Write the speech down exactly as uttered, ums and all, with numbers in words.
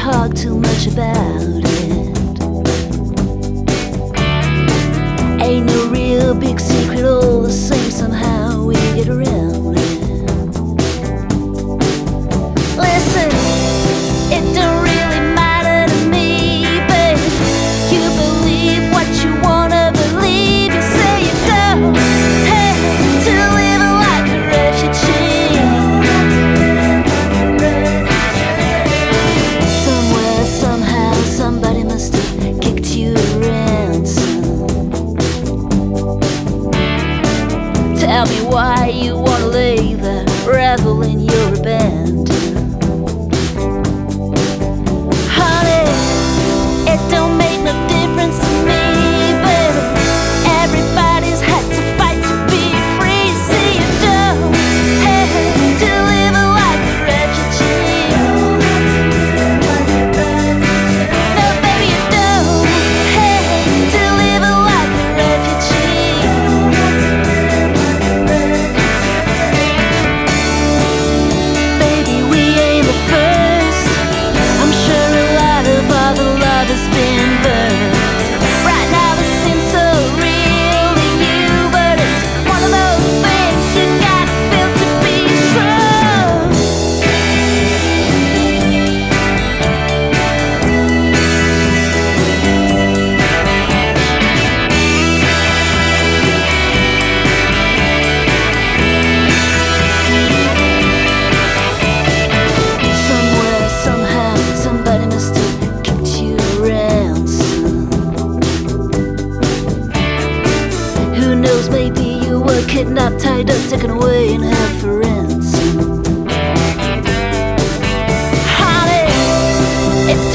talk too much about it. Ain't no real big secret, all the same somehow we get around it. Listen, it don't really matter to me, but you believe what you wanna believe. You say you go hey, to live like a refugee. Somewhere, somehow, somebody must have kicked you a ransom. Tell me why you wanna lay there, revel in your abandon. Honey, it don't make no difference to me, but everybody's had to fight to be free. See you don't have to live like a refugee. No, baby, you don't have to live like a refugee. Baby, we ain't the first. I'm sure a lot of other love has been burned. Right now this seems so real to you, but it's one of those things you gotta feel to be strong. Somewhere, somehow, somebody must have kicked you around some. Who knows, maybe you were kidnapped, tied up, taken away and held for ransom. Honey, it